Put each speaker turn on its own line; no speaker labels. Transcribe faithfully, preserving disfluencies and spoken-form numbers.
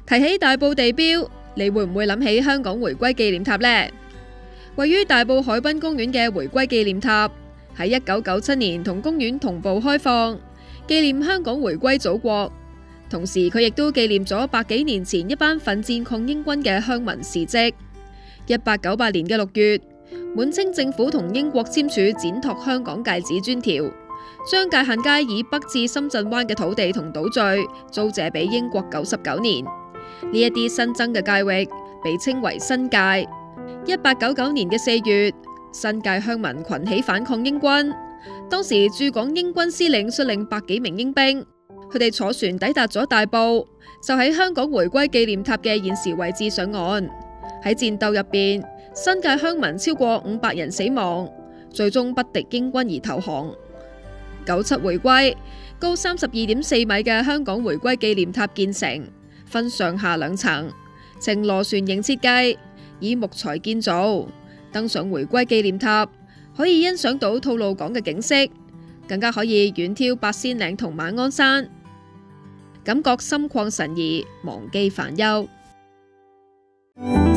提起大埔地標，你會唔會諗起香港回歸紀念塔呢？位於大埔海濱公園嘅回歸紀念塔喺一九九七年同公園同步開放，紀念香港回歸祖國。同時，佢亦都紀念咗百幾年前一班奮戰抗英軍嘅鄉民事蹟。一八九八年嘅六月，滿清政府同英國簽署展拓香港界址專條，將界限街以北至深圳灣嘅土地同島嶼租借俾英國九十九年。呢一啲新增嘅界域被稱為新界。一八九九年嘅四月，新界鄉民群起反抗英軍，當時駐港英軍司令率領百幾名英兵。佢哋坐船抵達咗大埔，就喺香港回歸紀念塔嘅現時位置上岸。喺戰鬥入邊，新界鄉民超過五百人死亡，最終不敵英軍而投降。九七回歸，高三十二點四米嘅香港回歸紀念塔建成，分上下兩層，呈螺旋形設計，以木材建造。登上回歸紀念塔，可以欣賞到吐露港嘅景色，更加可以遠眺八仙嶺同馬鞍山。感覺心曠神怡，忘記煩憂。